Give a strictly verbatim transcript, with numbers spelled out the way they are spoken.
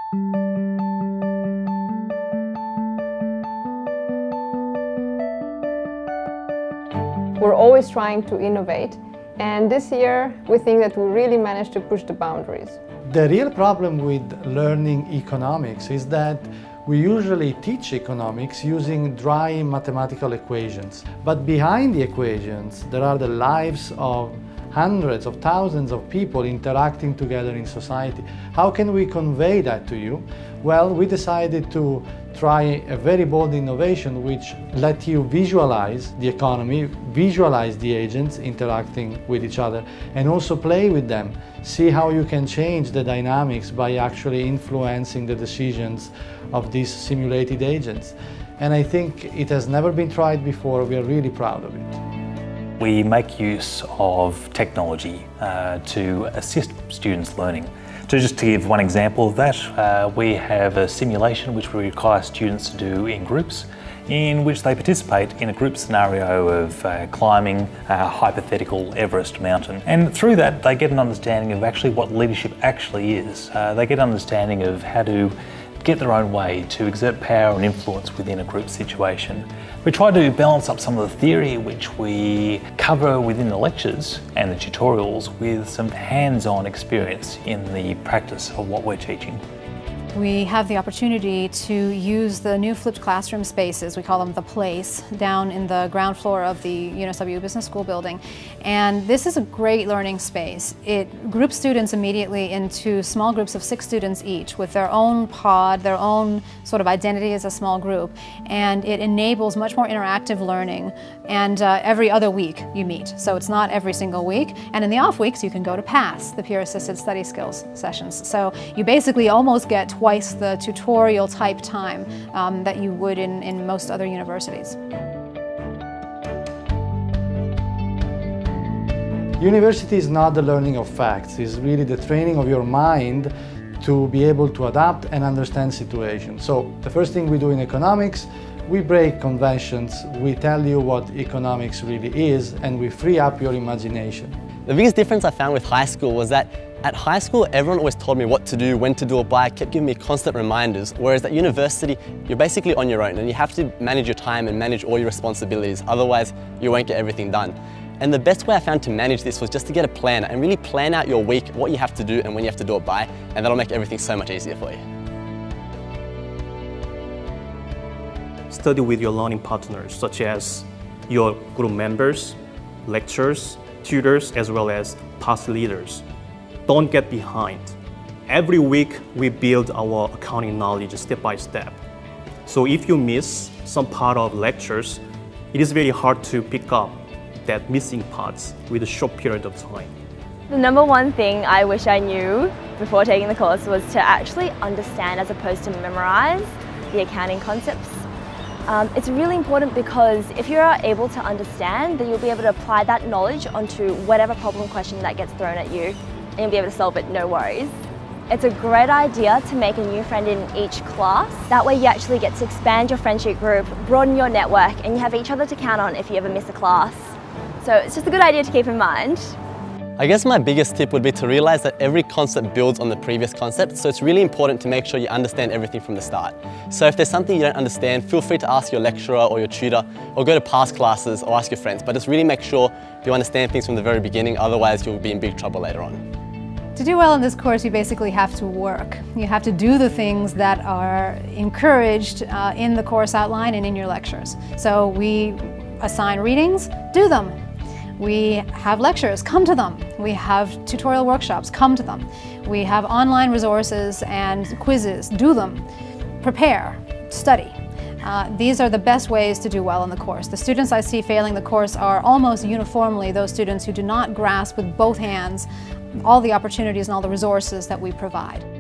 We're always trying to innovate, and this year we think that we really managed to push the boundaries. The real problem with learning economics is that we usually teach economics using dry mathematical equations. But behind the equations, there are the lives of hundreds of thousands of people interacting together in society. How can we convey that to you? Well, we decided to try a very bold innovation which let you visualize the economy, visualize the agents interacting with each other, and also play with them. See how you can change the dynamics by actually influencing the decisions of these simulated agents. And I think it has never been tried before. We are really proud of it. We make use of technology uh, to assist students learning. So just to give one example of that, uh, we have a simulation which we require students to do in groups, in which they participate in a group scenario of uh, climbing a hypothetical Everest mountain. And through that they get an understanding of actually what leadership actually is. Uh, they get an understanding of how to get their own way, to exert power and influence within a group situation. We try to balance up some of the theory which we cover within the lectures and the tutorials with some hands-on experience in the practice of what we're teaching. We have the opportunity to use the new flipped classroom spaces, we call them the Place, down in the ground floor of the U N S W Business School building. And this is a great learning space. It groups students immediately into small groups of six students each with their own pod, their own sort of identity as a small group. And it enables much more interactive learning. And uh, every other week you meet. So it's not every single week. And in the off weeks you can go to PASS, the Peer Assisted Study Skills sessions. So you basically almost get twice the tutorial type time um, that you would in, in most other universities. University is not the learning of facts, it's really the training of your mind to be able to adapt and understand situations. So the first thing we do in economics, we break conventions, we tell you what economics really is, and we free up your imagination. The biggest difference I found with high school was that at high school, everyone always told me what to do, when to do it by, kept giving me constant reminders, whereas at university, you're basically on your own and you have to manage your time and manage all your responsibilities, otherwise you won't get everything done. And the best way I found to manage this was just to get a planner and really plan out your week, what you have to do and when you have to do it by, and that'll make everything so much easier for you. Study with your learning partners, such as your group members, lecturers, tutors, as well as past leaders. Don't get behind. Every week we build our accounting knowledge step by step. So if you miss some part of lectures, it is very hard to pick up that missing parts with a short period of time. The number one thing I wish I knew before taking the course was to actually understand as opposed to memorize the accounting concepts. Um, it's really important because if you're able to understand, then you'll be able to apply that knowledge onto whatever problem question that gets thrown at you, and you'll be able to solve it, no worries. It's a great idea to make a new friend in each class. That way you actually get to expand your friendship group, broaden your network, and you have each other to count on if you ever miss a class. So it's just a good idea to keep in mind. I guess my biggest tip would be to realize that every concept builds on the previous concept, so it's really important to make sure you understand everything from the start. So if there's something you don't understand, feel free to ask your lecturer or your tutor, or go to past classes or ask your friends, but just really make sure you understand things from the very beginning, otherwise you'll be in big trouble later on. To do well in this course, you basically have to work. You have to do the things that are encouraged uh, in the course outline and in your lectures. So we assign readings, do them. We have lectures, come to them. We have tutorial workshops, come to them. We have online resources and quizzes, do them. Prepare, study. Uh, these are the best ways to do well in the course. The students I see failing the course are almost uniformly those students who do not grasp with both hands all the opportunities and all the resources that we provide.